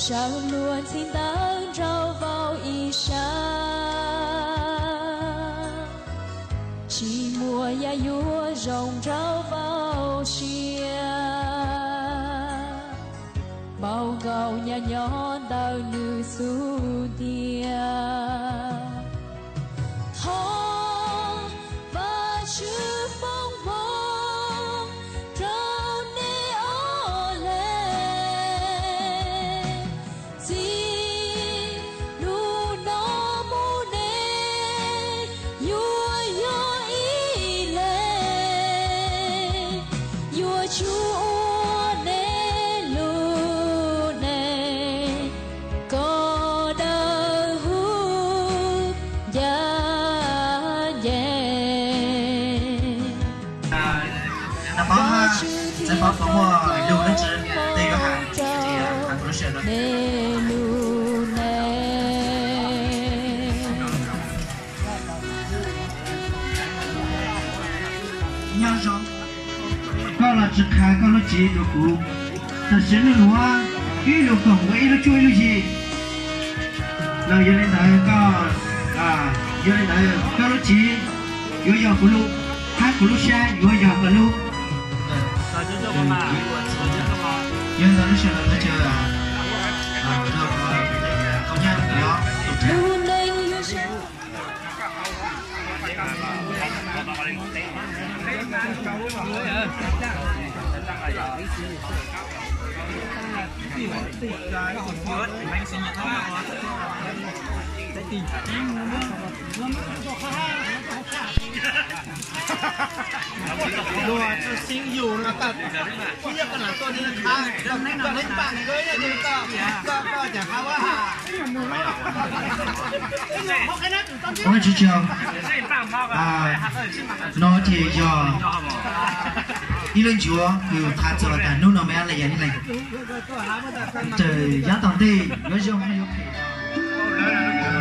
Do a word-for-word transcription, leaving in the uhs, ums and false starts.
sao luôn xin tăng trao vào ý xa chỉ mùa ya yua rồng trao vào chia bao gạo nhà nhón đào như su tia hò và chữ phong vong trao nê ô lê gì nu nó mu nê yua yua y lê yua chúa 在包括我有的只这个韩这样韩国学的。你要说，搞了只看，搞了几个股，但是那路啊，一路搞我一路追路去，然后有的那搞啊，有的那搞了几，有要不路，看不路山，有要不路。嗯，因为咱们学的那就啊，这个好像比较。đùa cho sinh dù nó tập khi nhất là tôi đi khá còn đánh bạn với này thì có có có chẳng khá quá hả ôi chú chiều à nó thì giờ đi lên chúa từ thà cho là nút nó mẹ là vậy này trời giá tầm đi nói chung hay ok